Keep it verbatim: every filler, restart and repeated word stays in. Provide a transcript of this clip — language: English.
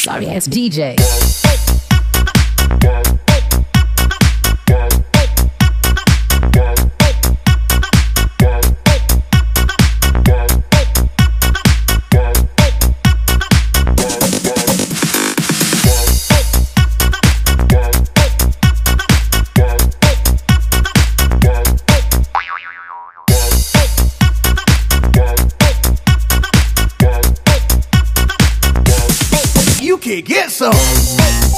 sorry ass D J. You can get some.